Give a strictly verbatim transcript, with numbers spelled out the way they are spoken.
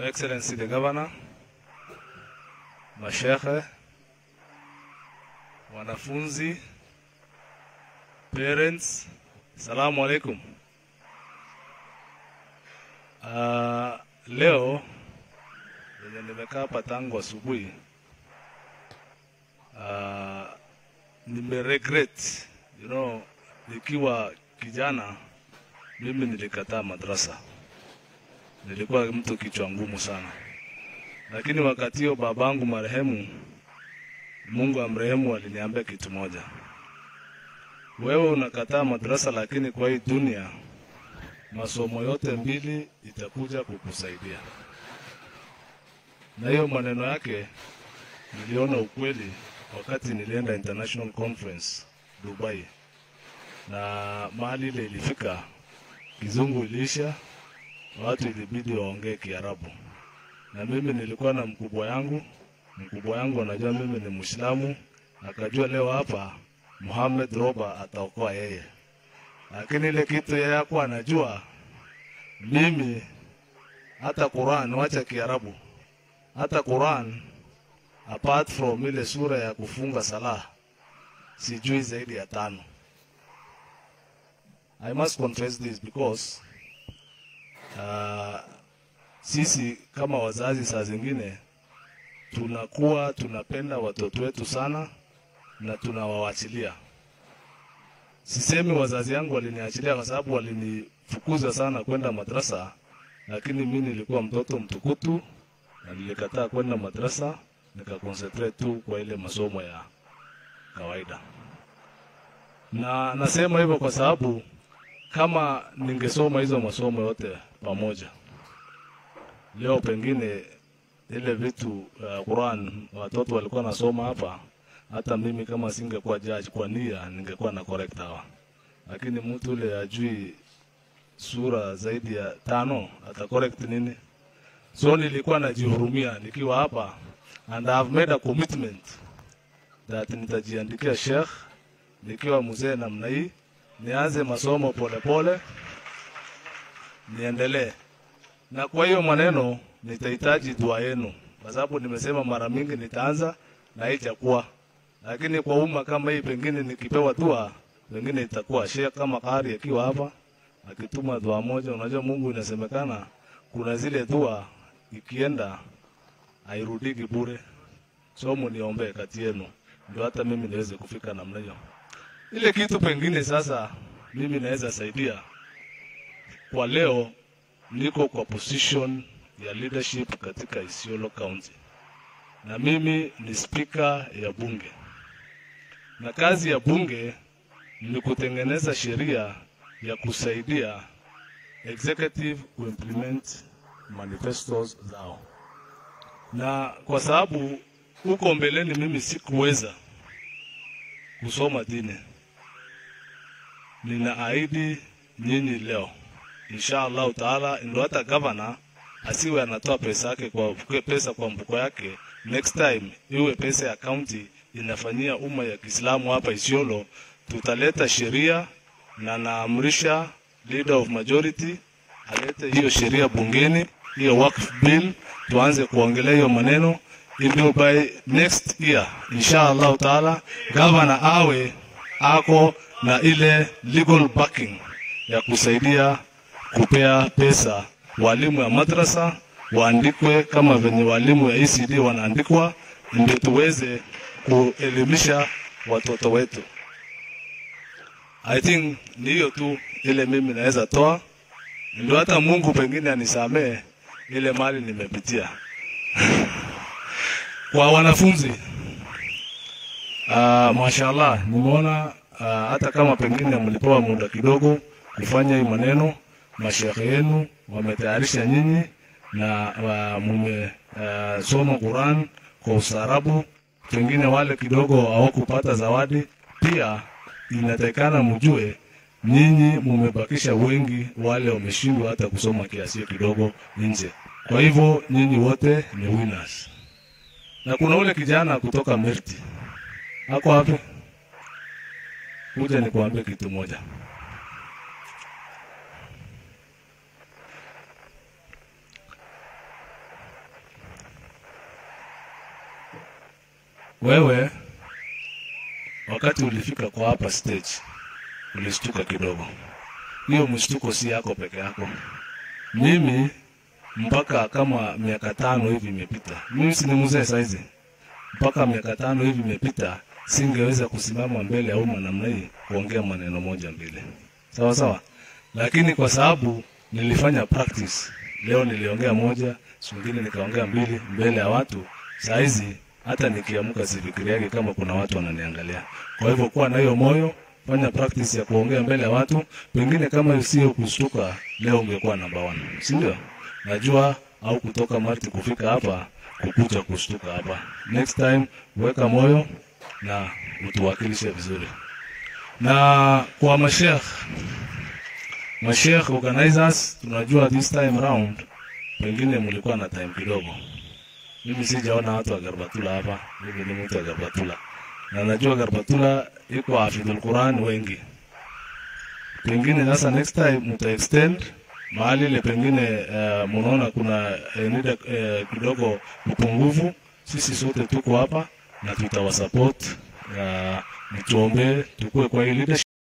Excellency the Governor, mashekhe, wanafunzi, parents, salamu alaikum. Uh, leo yenye nimekaa hapa tangu asubuhi, uh, nime regret, you know, nikiwa kijana mimi nilikataa madrasa. Nilikuwa mtu kichwa ngumu sana. Lakini wakati huo babangu marehemu, Mungu amrehemu, aliniambia kitu moja. Wewe unakataa madrasa, lakini kwa hii dunia masomo yote mbili itakuja kukusaidia. Na hiyo maneno yake niliona ukweli wakati nilienda international conference Dubai. Na mahali ile ilifika, kizungu ilisha, watu ilibidi waongee Kiarabu. Na mimi nilikuwa na mkubwa yangu, mkubwa yangu anajua mimi ni Muislamu, akajua leo hapa Muhammad Roba ataokoa yeye. Lakini ile kitu yeye hakuwa anajua, mimi hata Quran, wacha Kiarabu, hata Quran apart from ile sura ya kufunga sala, sijui zaidi ya tano. I must confess this because uh, sisi kama wazazi saa zingine tunakuwa tunapenda watoto wetu sana na tunawaachilia. Sisemi wazazi yangu waliniachilia kwa sababu walinifukuza sana kwenda madrasa, lakini mimi nilikuwa mtoto mtukutu na nilikataa kwenda madrasa, nikaconcentrate tu kwa ile masomo ya kawaida. Na nasema hivyo kwa sababu kama ningesoma hizo masomo yote pamoja, leo pengine ile vitu uh, Quran watoto walikuwa nasoma hapa, hata mimi kama singekuwa judge kwa nia ningekuwa na correct hawa. Lakini mtu yule ajui sura zaidi ya tano ata correct nini? So nilikuwa najihurumia nikiwa hapa, and I have made a commitment that nitajiandikia sheikh nikiwa mzee namna hii, nianze masomo pole pole niendelee. Na kwa hiyo maneno nitahitaji dua yenu, kwa sababu nimesema mara mingi nitaanza na haijakuwa. Lakini kwa umma kama hii pengine nikipewa dua, pengine itakuwa sheikh kama Qari akiwa hapa akituma dua moja. Unajua Mungu inasemekana kuna zile dua ikienda hairudiki bure. So mniombe kati yenu ndio hata mimi niweze kufika namna hiyo. Ile kitu pengine sasa mimi naweza saidia. Kwa leo niko kwa position ya leadership katika Isiolo County. Na mimi ni speaker ya bunge. Na kazi ya bunge ni kutengeneza sheria ya kusaidia executive kuimplement manifestos zao. Na kwa sababu huko mbeleni mimi sikuweza kusoma dini, ninaahidi nyinyi leo inshallah taala, ndio hata governor asiwe anatoa pesa yake kwa pesa kwa mfuko yake, next time iwe pesa ya county inafanyia umma ya Kiislamu hapa Isiolo. Tutaleta sheria na naamrisha leader of majority alete hiyo sheria bungeni, hiyo work bill, tuanze kuongelea hiyo maneno. Ndio by next year inshallah taala governor awe ako na ile legal backing ya kusaidia kupea pesa walimu ya madrasa waandikwe kama venye walimu ya E C D wanaandikwa, ndio tuweze kuelimisha watoto wetu. I think ni hiyo tu ile mimi naweza toa, ndio hata Mungu pengine anisamee ile mali nimepitia. Kwa wanafunzi, uh, mashallah nimeona uh, hata kama pengine mlipewa muda kidogo kufanya hii maneno, mashekhe yenu wametayarisha nyinyi na uh, mume uh, soma Quran kwa ustaarabu. Pengine wale kidogo hawakupata zawadi, pia inatakana mjue nyinyi mumebakisha wengi wale wameshindwa hata kusoma kiasi kidogo nje. Kwa hivyo nyinyi wote ni winners. Na kuna ule kijana kutoka Merti. Hako wapi? Kuja nikuambie kitu moja. wewe wakati ulifika kwa hapa stage ulishtuka kidogo. Hiyo mshtuko si yako peke yako. Mimi mpaka kama miaka tano hivi imepita. Mimi si ni mzee saizi. Mpaka miaka tano hivi imepita singeweza kusimama mbele ya umma namna hii kuongea maneno moja mbili. Sawa sawa. Lakini kwa sababu nilifanya practice, leo niliongea moja, siku nyingine nikaongea mbili mbele ya watu. Saizi hata nikiamka sifikiri yake kama kuna watu wananiangalia. Kwa hivyo kuwa na hiyo moyo, fanya practice ya kuongea mbele ya watu. Pengine kama sio kushtuka, leo ungekuwa namba one. Si ndio? Najua au kutoka Marti kufika hapa kukuja kushtuka hapa. Next time weka moyo na utuwakilishe vizuri. Na kwa masheikh, masheikh organizers, tunajua this time round pengine mlikuwa na time kidogo. Mimi sijaona watu wa Garbatula hapa. Mimi ni mtu wa Garbatula. Na najua Garbatula iko hafidhul Quran wengi. Pengine sasa next time muta extend mahali ile pengine uh, mnaona kuna uh, nida uh, kidogo upungufu. Sisi sote tuko hapa na tutawasupport. Uh, mtuombe tukue kwa hii leadership.